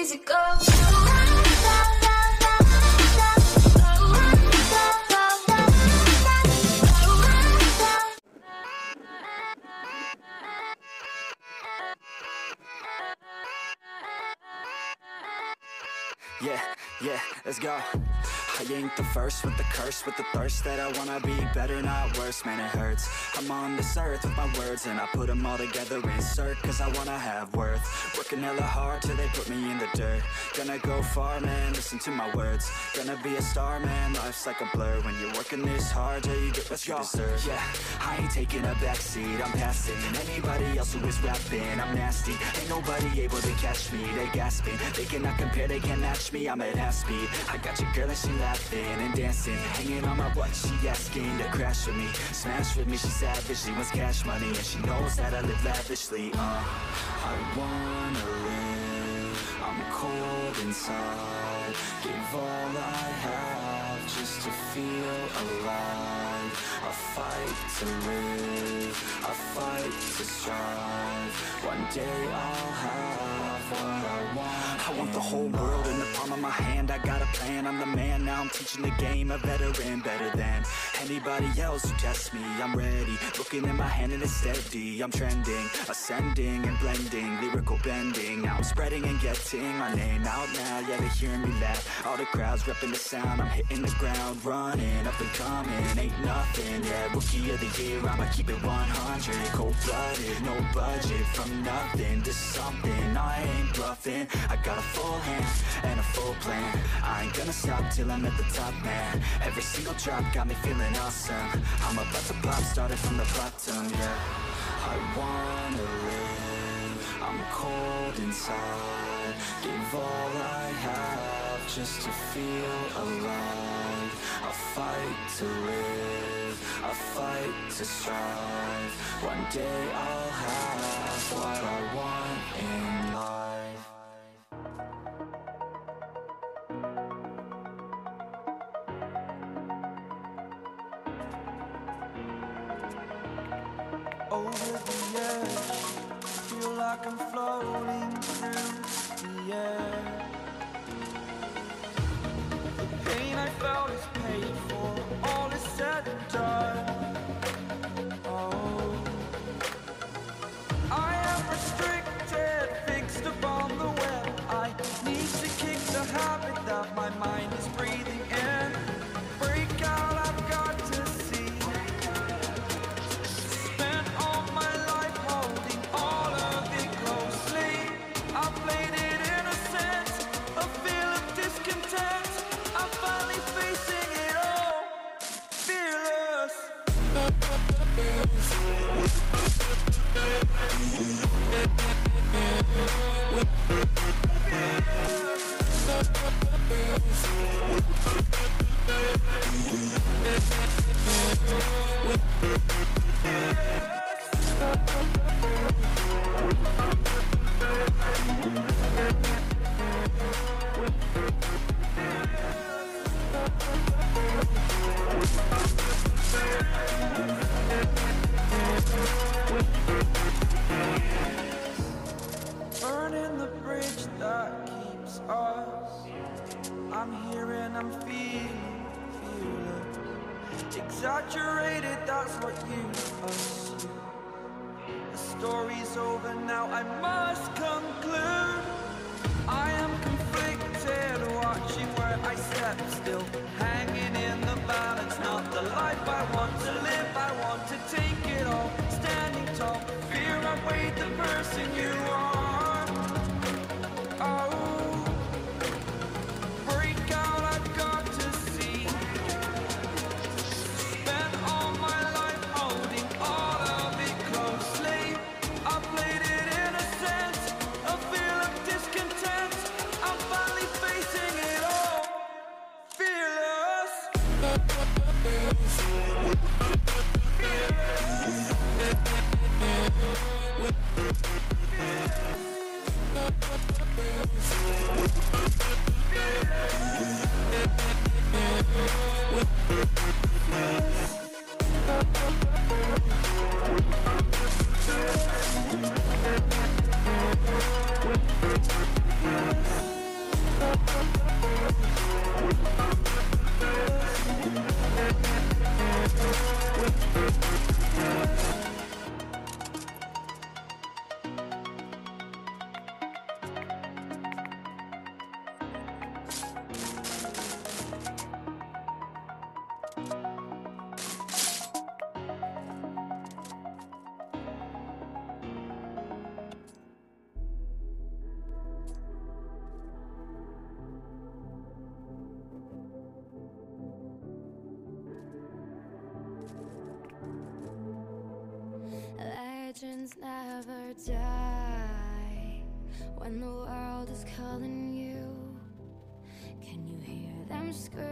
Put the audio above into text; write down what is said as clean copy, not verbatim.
easy go. Yeah, let's go. I ain't the first with the curse, with the thirst that I wanna be better, not worse, man it hurts. I'm on this earth with my words and I put them all together, insert, cause I wanna have worth. Working hella hard till they put me in the dirt. Gonna go far, man, listen to my words. Gonna be a star, man, life's like a blur. When you're working this hard till you get what you deserve. Yeah, I ain't taking a backseat, I'm passing anybody else who is rapping. I'm nasty, ain't nobody able to catch me. They gasping, they cannot compare, they can't match me. I'm at half speed, I got your girl and she laughing and dancing, hanging on my butt, she asking to crash with me, smash with me, she savage, she wants cash money, and she knows that I live lavishly. I wanna live, I'm cold inside, give all I have just to feel alive. I fight to live, I fight to strive, one day I'll have what I want. I want the whole world in the palm of my hand, I got a plan, I'm the man, now I'm teaching the game, a veteran, better than anybody else who tests me. I'm ready, looking in my hand and it's steady. I'm trending, ascending and blending, lyrical bending. Now I'm spreading and getting my name out now. Yeah, they hearing me laugh, all the crowds repping the sound. I'm hitting the ground, running, up and coming, ain't nothing. Yeah, rookie of the year, I'ma keep it 100. Cold-blooded, no budget, from nothing to something. I ain't bluffing, I got a full hand and a full plan. I ain't gonna stop till I'm at the top, man. Every single drop got me feeling awesome. I'm about to pop, started from the bottom, yeah. I wanna live, I'm cold inside, give all I have just to feel alive. I fight to live, I fight to strive, one day I'll have what I want in life. Over the edge, feel like I'm floating through the air. The pain I felt is paid for, all is said and done. Oh, I am restricted, fixed upon the web. I need to kick the habit that my mind is breathing in. Break out, I've got to see. Burning the bridge that keeps us. I'm here and I'm feeling exaggerated, that's what you assume. The story's over now, I must conclude. I am conflicted, watching where I step still, hanging in the balance. Not the life I want to live, I want to take it all. Standing tall, fear I weighed the person you are. Oh, break out, I've got to see. Spent all my life holding all of it closely. I played it innocent, a feel of discontent. I'm finally facing it all, fearless. Friends never die when the world is calling you. Can you hear them scream?